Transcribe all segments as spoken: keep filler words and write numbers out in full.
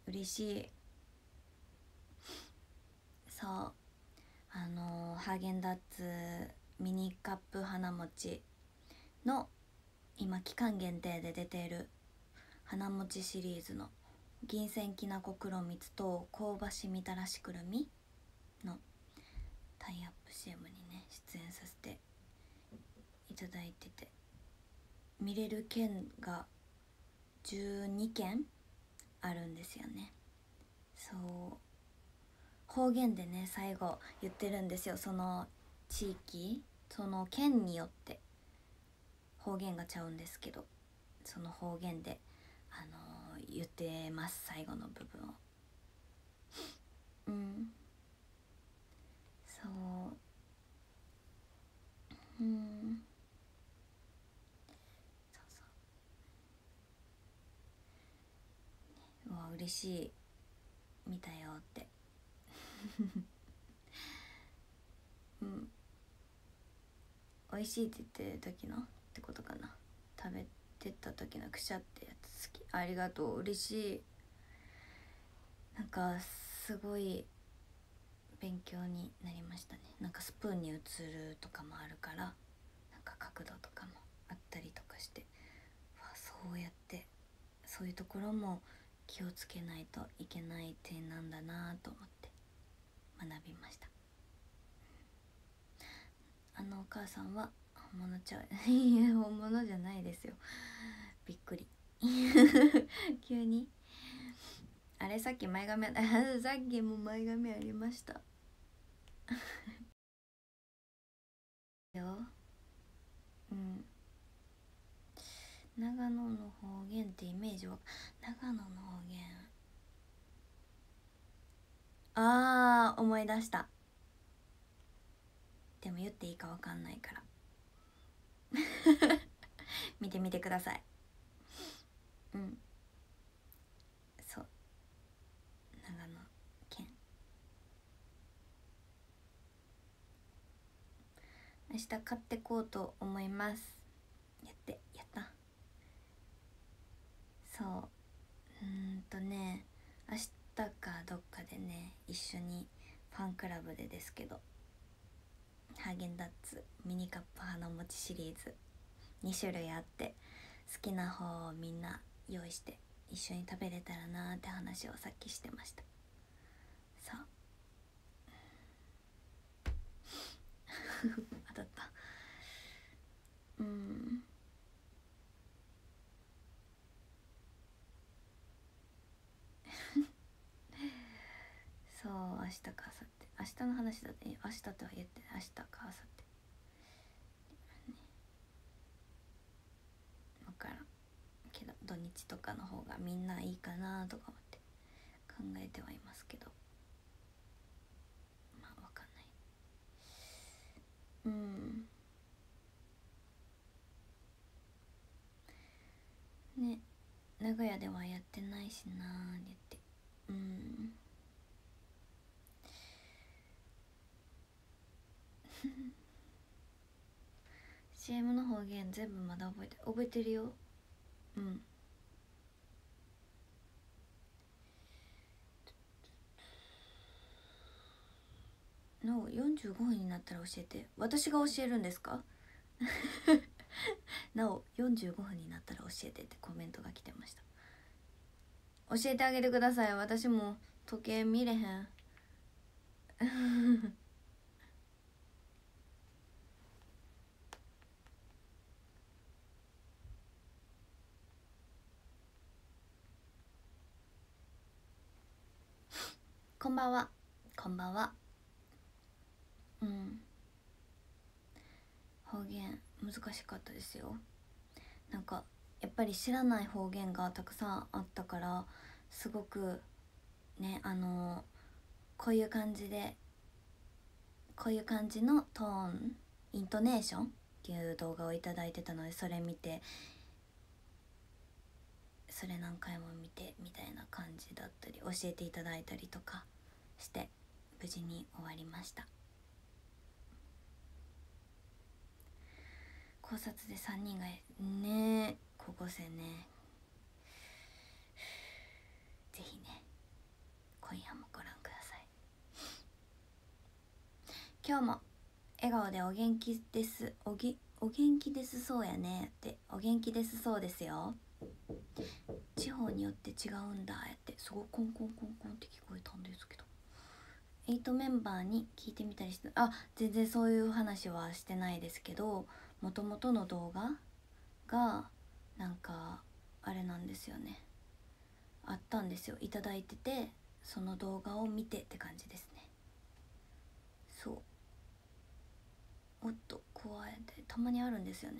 嬉しい。そう、あのーハーゲンダッツミニカップ花餅の今期間限定で出ている花餅シリーズの銀線きなこ黒蜜と香ばしみたらしくるみのタイアップ シーエム にね出演させていただいてて、見れる県がじゅうにけんあるんですよね。そう方言でね最後言ってるんですよ。その地域その県によって方言がちゃうんですけど、その方言であのー、言ってます最後の部分を。うんそううんそうそう、うわ嬉しい、見たよってうん美味しいって言ってる時のってことかな。食べてた時のくしゃってやつ好き。ありがとう、嬉しい。なんかすごい勉強になりましたね。なんかスプーンに移るとかもあるから、なんか角度とかもあったりとかして、わそうやってそういうところも気をつけないといけない点なんだなと思って学びました。あのお母さんは本物ちゃういや本物じゃないですよ、びっくり急にあれさっき前髪あさっきも前髪ありましたよ。うん長野の方言ってイメージは長野の方言、あー思い出した。でも言っていいかわかんないから見てみてください。うんそう長野県、明日買ってこうと思います。やってやった。そううーんとね明日かどっかでね一緒にファンクラブでですけどハーゲンダッツミニカップ花餅シリーズに種類あって、好きな方をみんな用意して一緒に食べれたらなーって話をさっきしてました。さあ当たった。うんそう明日か明後日、明日の話だって、明日とは言って明日か明後日分からんけど、土日とかの方がみんないいかなとか思って考えてはいますけど、まあ分かんない。うんね、名古屋ではやってないしなーって言って、うん シーエム の方言全部まだ覚えて覚えてるよ。うんのよんじゅうごふんになったら教えて。私が教えるんですかなおよんじゅうごふんになったら教えてってコメントが来てました。教えてあげてください。私も時計見れへんこんばんは。こんばんは。うん方言難しかったですよ。なんかやっぱり知らない方言がたくさんあったから、すごくね、あのこういう感じでこういう感じのトーンイントネーションっていう動画をいただいてたので、それ見てそれ何回も見てみたいな感じだったり教えていただいたりとかして無事に終わりました。考察でさんにんがね高校生ね、ぜひね今日も笑顔でお元気です。おぎお元気ですそうやねって、お元気ですそうですよ。地方によって違うんだって、すごいコンコンコンコンって聞こえたんですけど、エイトメンバーに聞いてみたりして、あ、全然そういう話はしてないですけど、もともとの動画がなんかあれなんですよね、あったんですよ、いただいてて、その動画を見てって感じですね。そう、おっと加えてたまにあるんですよね。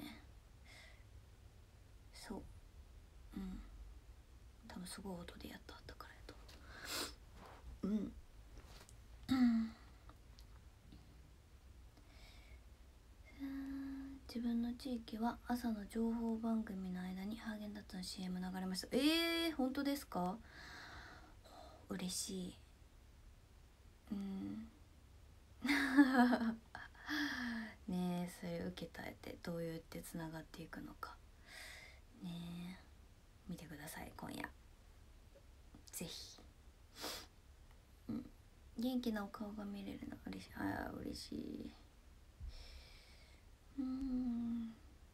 そう、うん、多分すごい音でやったったからやと思う。うん自分の地域は朝の情報番組の間にハーゲンダッツの シーエム 流れました。えー、本当ですか？嬉しい。うん。ねえ、それ受けたえてどうやってつながっていくのかねえ、見てください今夜ぜひ。うん、元気なお顔が見れるの嬉しい。ああ嬉しい。うーん、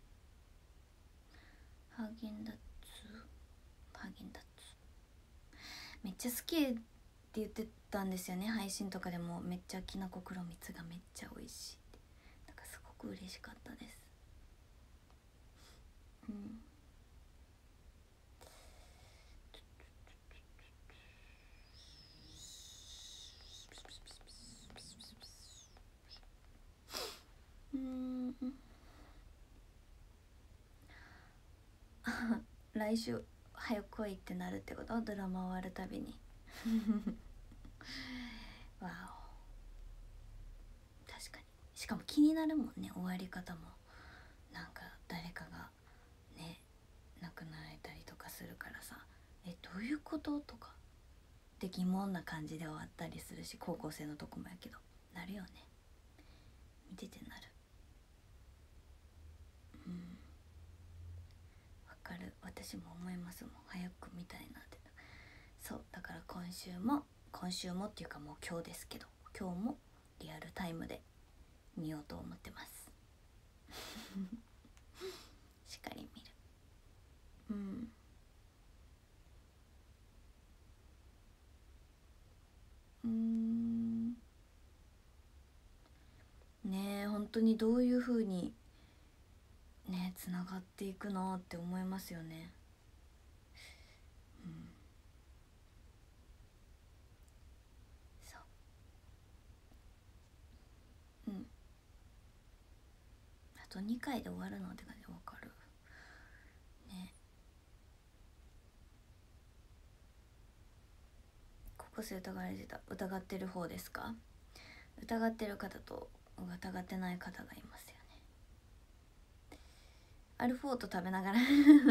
ハーゲンダッツ、ハーゲンダッツめっちゃ好きって言ってたんですよね、配信とかでも。めっちゃきなこ黒蜜がめっちゃ美味しいって、だからすごく嬉しかったです。うんうーん来週早く来いってなるってこと？ドラマ終わるたびにわお、確かに。しかも気になるもんね、終わり方も。なんか誰かがね亡くなられたりとかするからさ、えどういうこととかで疑問な感じで終わったりするし、高校生のとこもやけどなるよね、見ててなる。うん、わかる、私も思いますもん、早く見たいなって。そうだから今週も今週もっていうかもう今日ですけど、今日もリアルタイムで見ようと思ってますしっかり見る。うんうーんねえ、本当にどういう風にねつながっていくのって思いますよね。うん、そう、うん、あとにかいで終わるのって感じ。わかるね。高校生疑われてた、疑ってる方ですか？疑ってる方と疑ってない方がいますよね。アルフォート食べながら好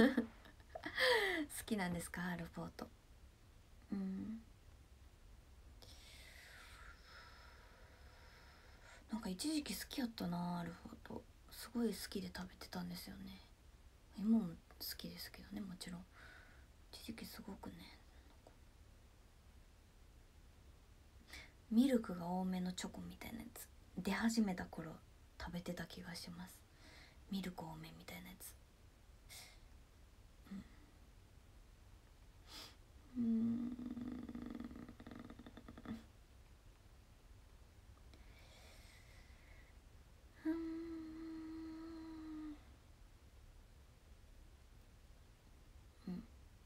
きなんですかアルフォート？うん、なんか一時期好きやったなアルフォート、すごい好きで食べてたんですよね。今も好きですけどね、もちろん。一時期すごくね、ミルクが多めのチョコみたいなやつ出始めた頃食べてた気がします。ミルク多めみたいなやつ。うんうんうんうん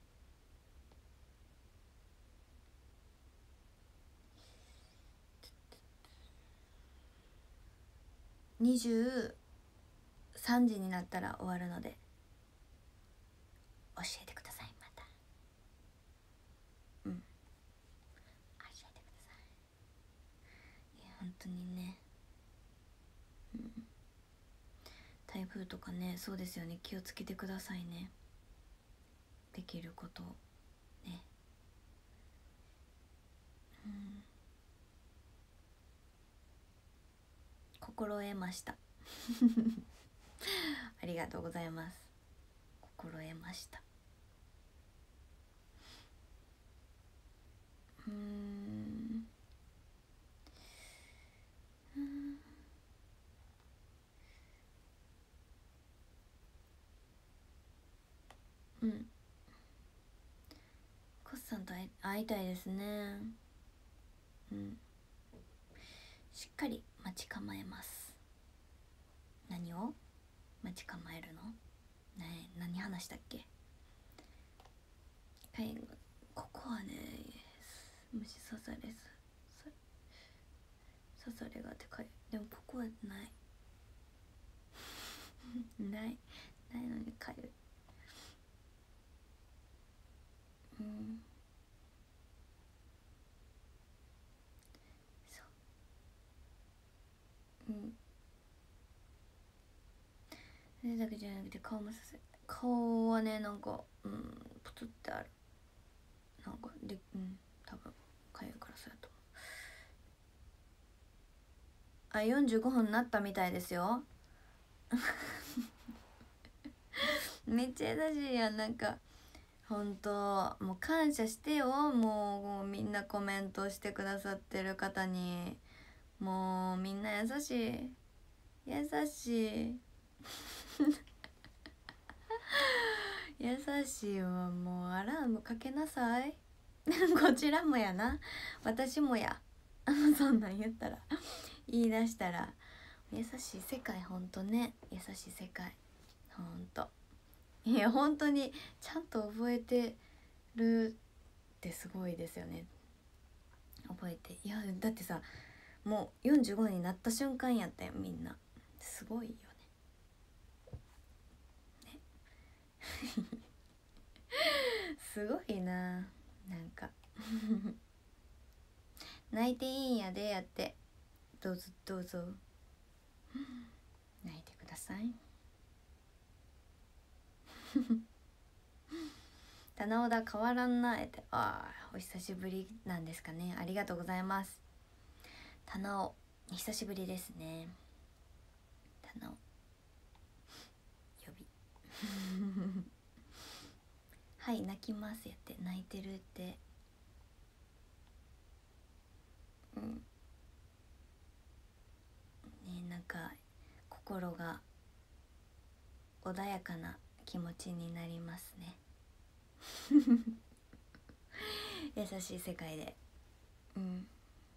にじゅうさんじになったら終わるので教えてください、また。うん、教えてください。いや本当にね、うん、台風とかね、そうですよね、気をつけてくださいね。できることね。うん、心得ましたありがとうございます。心得ました。うーんうーん会い会いたいですね。うん、しっかり待ち構えます。何を待ち構えるの？ねえ、何話したっけ？はい、ここはね、虫刺されず刺されがって書いて、でもここはないないないのにかゆい。うん、そう、うん、それだけじゃなくて顔もさせ、顔はね、なんかうんプツってある、なんかで、うん、多分かゆいからそうやと思う。あ、よんじゅうごふんになったみたいですよめっちゃ優しいやん。なんかほんともう感謝してよ。もう、もうみんなコメントしてくださってる方に、もうみんな優しい優しい優しいわ。もうアラームかけなさいこちらもやな、私もやそんなん言ったら言い出したら。優しい世界、ほんとね、優しい世界、ほんと。いや本当にちゃんと覚えてるってすごいですよね。覚えて、いやだってさ、もうよんじゅうごになった瞬間やったよ、みんな。すごいよね。ねすごいな。なんか泣いていいんやで、やって、どうぞどうぞ泣いてください棚尾田変わらんなえて、ああお久しぶりなんですかね。ありがとうございます。棚尾久しぶりですね。棚尾呼びはい泣きますやって、泣いてるって、うんね、なんか心が穏やかな気持ちになりますね優しい世界で。うん、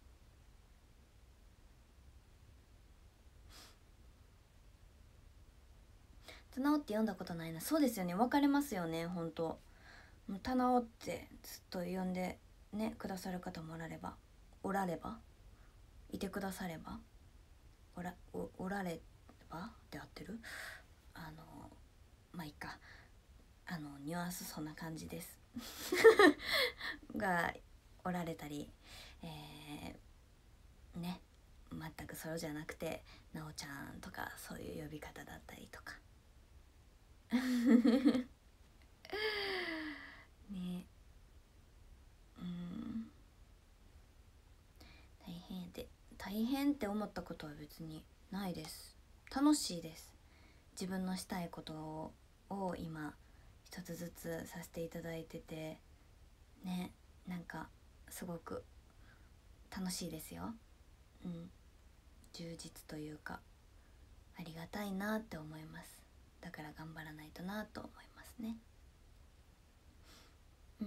棚尾って読んだことないな。そうですよね、分かれますよね、ほんと。もう棚尾ってずっと呼んでねくださる方もおらればおらればいてくださればおら お, おらればで合ってる？あのまあいいか、あのニュアンスそんな感じですがおられたり、えー、ね、全くそれじゃなくてなおちゃんとかそういう呼び方だったりとかね、うん、大変で大変って思ったことは別にないです。楽しいです。自分のしたいことをを今一つずつさせていただいててね、なんかすごく楽しいですよ。うん、充実というかありがたいなって思います。だから頑張らないとなと思いますね。うん、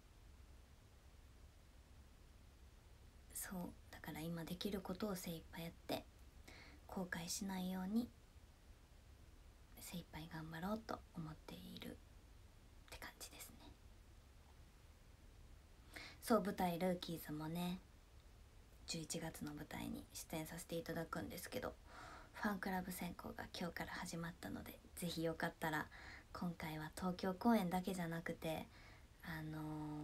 そうだから今できることを精一杯やって後悔しないように精一杯頑張ろうと思っているって感じですね。そう舞台ルーキーズもねじゅういちがつの舞台に出演させていただくんですけど、ファンクラブ選考が今日から始まったので、ぜひよかったら今回は東京公演だけじゃなくてあの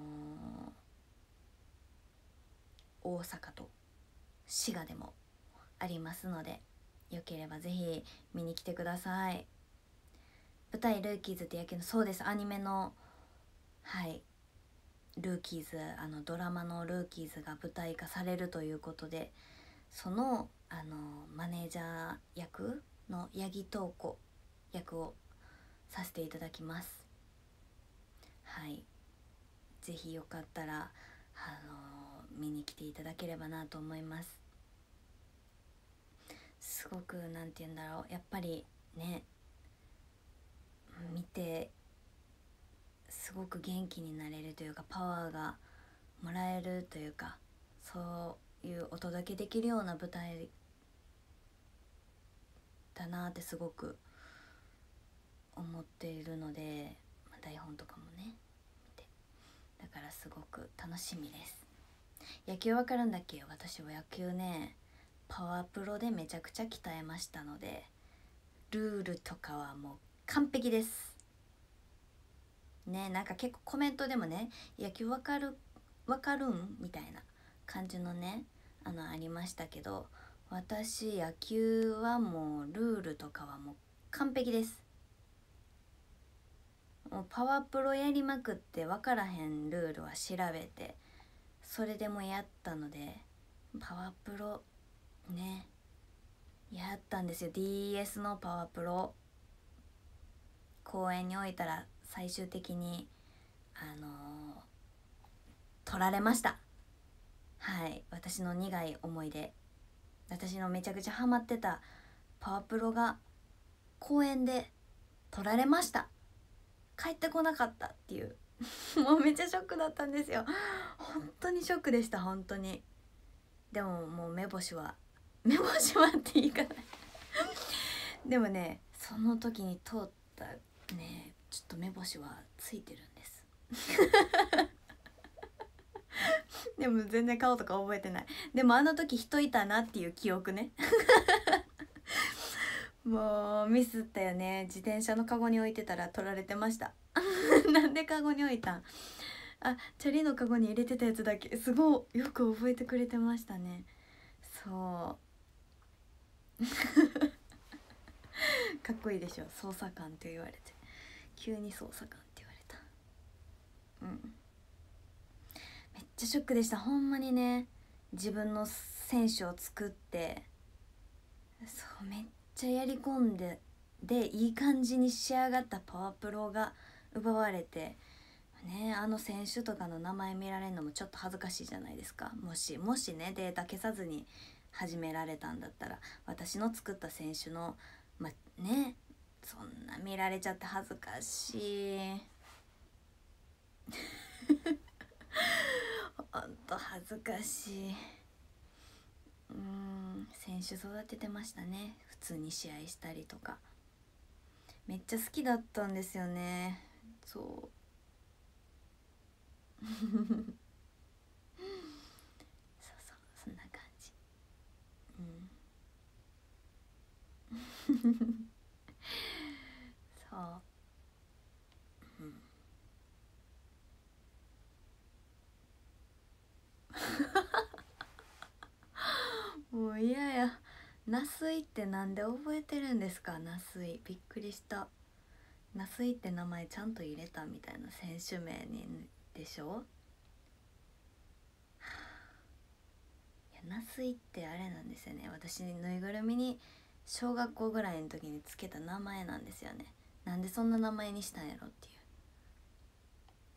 ー、大阪と滋賀でもありますので、よければぜひ見に来てください。舞台ルーキーズってやけど、そうです、アニメの、はいルーキーズ、あのドラマのルーキーズが舞台化されるということで、そのあのマネージャー役の八木透子役をさせていただきます。はい、ぜひよかったらあの見に来ていただければなと思います。すごくなんて言うんだろう、やっぱりね見てすごく元気になれるというか、パワーがもらえるというか、そういうお届けできるような舞台だなってすごく思っているので、まあ、台本とかもね見て、だからすごく楽しみです。野球わかるんだっけ？私は野球ね、パワープロでめちゃくちゃ鍛えましたので、ルールとかはもう完璧ですね。なんか結構コメントでもね、野球わかるわかるんみたいな感じのね、あのありましたけど、私野球はもうルールとかはもう完璧です。もうパワープロやりまくって分からへんルールは調べて、それでもやったので、パワープロねやったんですよ。 ディーエス のパワープロ公園に置いたら最終的にあのー、取られました。はい、私の苦い思い出、私のめちゃくちゃハマってたパワープロが公園で取られました。帰ってこなかったっていうもうめっちゃショックだったんですよ。本当にショックでした、本当に。でももう目星は目星はって言い方でもね、その時に通ったね、ちょっと目星はついてるんですでも全然顔とか覚えてない。でもあの時人いたなっていう記憶ねもうミスったよね。自転車のカゴに置いてたら取られてましたなんでカゴに置いたん？あ、チャリのカゴに入れてたやつだけ。すごいよく覚えてくれてましたね。そうかっこいいでしょ、捜査官って言われて。急に捜査官って言われた。うんめっちゃショックでした、ほんまにね。自分の選手を作って、そうめっちゃやり込んで、でいい感じに仕上がったパワープロが奪われてね、あの選手とかの名前見られるのもちょっと恥ずかしいじゃないですか。もしもしね、データ消さずに始められたんだったら、私の作った選手のまあね、そんな見られちゃって恥ずかしいほんと恥ずかしい。うーん選手育ててましたね、普通に試合したりとか。めっちゃ好きだったんですよね。そうそうそうそんな感じ。うんそう、うん、もう嫌や。ナスイってなんで覚えてるんですか？ナスイびっくりした。ナスイって名前ちゃんと入れたみたいな選手名にでしょ。いやナスイってあれなんですよね、私ぬいぐるみに小学校ぐらいの時につけた名前なんですよね。なんでそんな名前にしたんやろっていう。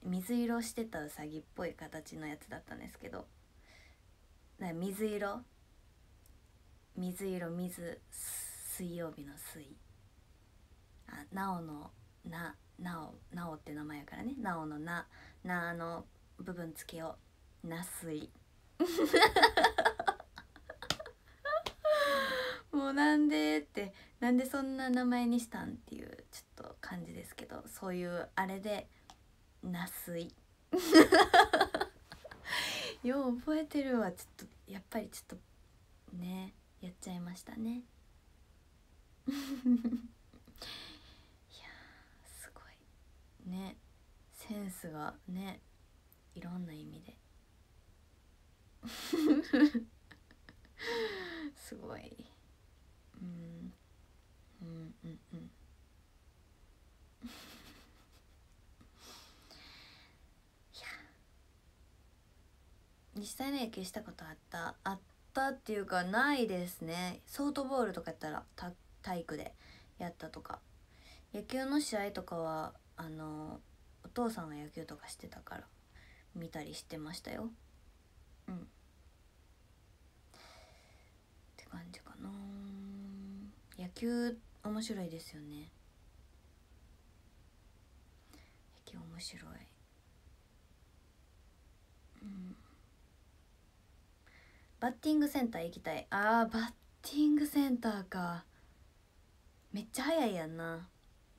水色してたウサギっぽい形のやつだったんですけど、だから水色水色水水曜日の水、あなおのななおなおって名前やからね、なおのななの部分つけよう、なすいもうなんでってなんでそんな名前にしたんっていうちょっと感じですけど、そういうあれでなすいよう覚えてるわ。ちょっとやっぱりちょっとねやっちゃいましたねいやすごいね、センスがねいろんな意味ですごい。うんうんうんうんいや実際の野球したことあったあったっていうかないですね。ソフトボールとかやったらた体育でやったとか、野球の試合とかはあのお父さんが野球とかしてたから見たりしてましたよ。うんって感じかな。野球面白いですよね。野球面白い。うん、バッティングセンター行きたい。あーバッティングセンターか。めっちゃ早いやんな。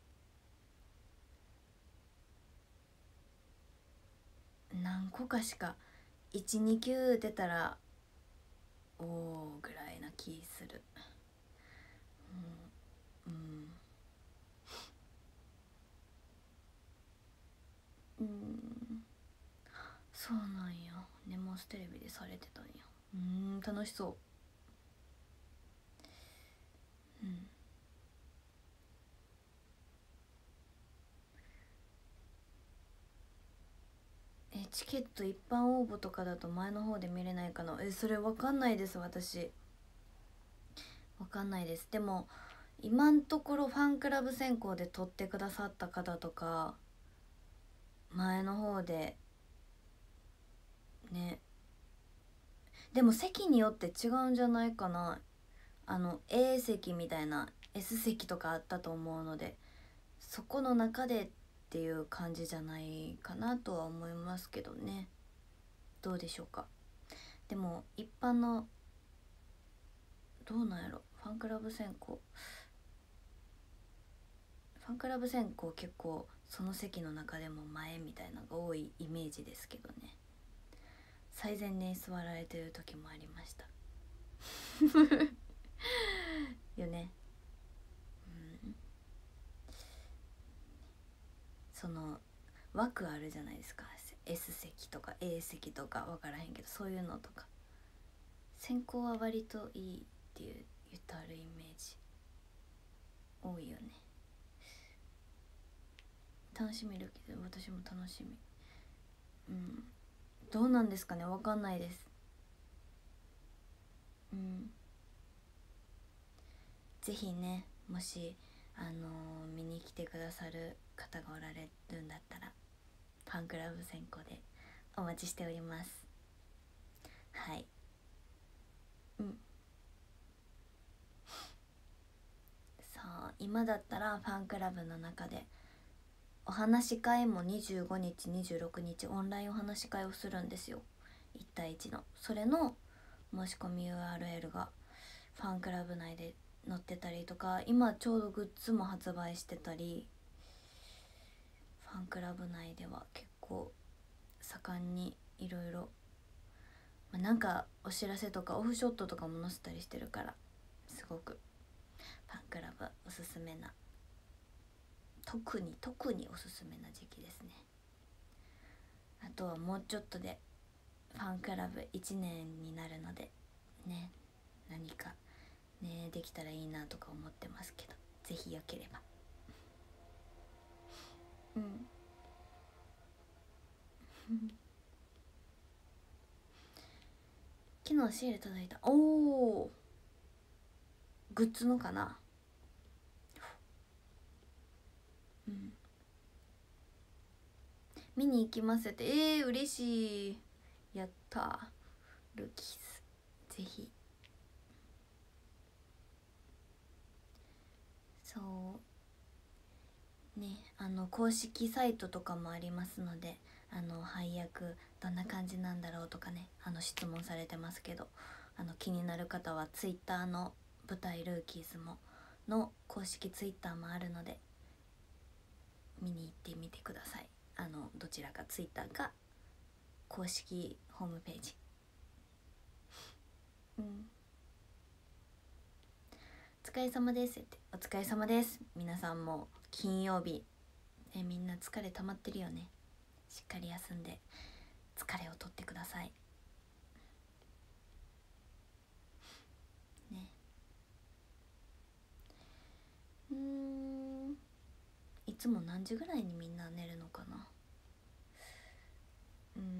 何個かしかいち、に球出たらおおぐらいな気する。うんうん、うん、そうなんや。ネモステレビでされてたんや。うん、楽しそう。うん、えチケット一般応募とかだと前の方で見れないかな。えそれわかんないです。私わかんないです。でも今んところファンクラブ選考で取ってくださった方とか前の方でね。でも席によって違うんじゃないかな。あの A 席みたいな S 席とかあったと思うので、そこの中でっていう感じじゃないかなとは思いますけどね。どうでしょうか。でも一般のどうなんやろ。ファンクラブ選考ファンクラブ選考結構その席の中でも前みたいなのが多いイメージですけどね。最前に座られてる時もありましたよね。うん、その枠あるじゃないですか。 S 席とか A 席とか分からへんけど、そういうのとか選考は割といいっていう言ってあるイメージ多いよね。楽しみだけど私も楽しみ。うん、どうなんですかね、分かんないです。うん、ぜひね、もしあのー見に来てくださる方がおられるんだったらファンクラブ選考でお待ちしております。はい。うん、そう今だったらファンクラブの中でお話し会もにじゅうごにちにじゅうろくにちオンラインお話し会をするんですよ。いち対いちの。それの申し込み ユーアールエル がファンクラブ内で載ってたりとか、今ちょうどグッズも発売してたり、ファンクラブ内では結構盛んにいろいろなんかお知らせとかオフショットとかも載せたりしてるから、すごくファンクラブおすすめな、特に特におすすめな時期ですね。あとはもうちょっとでファンクラブいちねんになるのでね、何かねできたらいいなとか思ってますけど、ぜひよければ。うん昨日シール届いた。おお、グッズのかな。うん、見に行きますって。えー、嬉しい。やったー、ルキーズぜひ。そうね、あの公式サイトとかもありますので、あの配役どんな感じなんだろうとかね、あの質問されてますけど、あの気になる方はツイッターの舞台ルーキーズもの公式ツイッターもあるので見に行ってみてください。あのどちらかツイッターか公式ホームページ。うん、お疲れ様ですって。お疲れ様です。皆さんも金曜日、ね、みんな疲れ溜まってるよね。しっかり休んで疲れを取ってくださいね。うーん、いつも何時ぐらいにみんな寝るのかな。うん、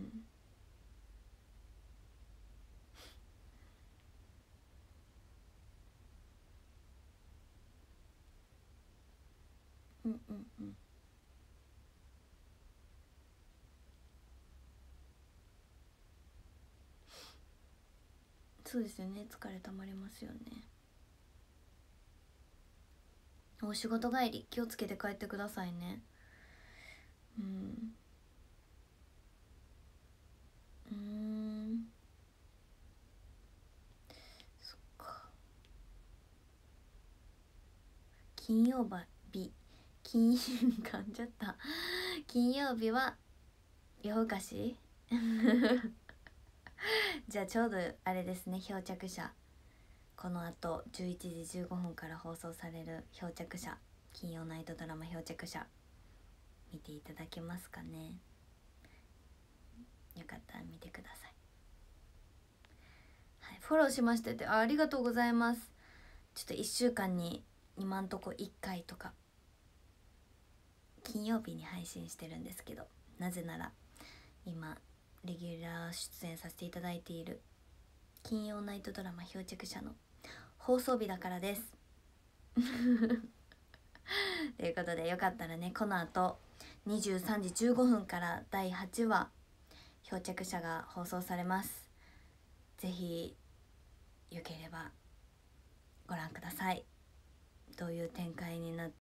うんうんうん、そうですよね、疲れ溜まりますよね。お仕事帰り気をつけて帰ってくださいね。 うんうーんそっか。金曜日金噛んじゃった金曜日は夜更かしじゃあちょうどあれですね、漂着者、このあとじゅういちじじゅうごふんから放送される漂着者、金曜ナイトドラマ漂着者見ていただけますかね。よかったら見てください。はい、フォローしましてて あ, ありがとうございます。ちょっといっしゅうかんに今んとこいっかいとか金曜日に配信してるんですけど、なぜなら今レギュラー出演させていただいている金曜ナイトドラマ漂着者の放送日だからですということで、よかったらね、この後にじゅうさんじじゅうごふんからだいはちわ漂着者が放送されます。ぜひよければご覧ください。どういう展開になっ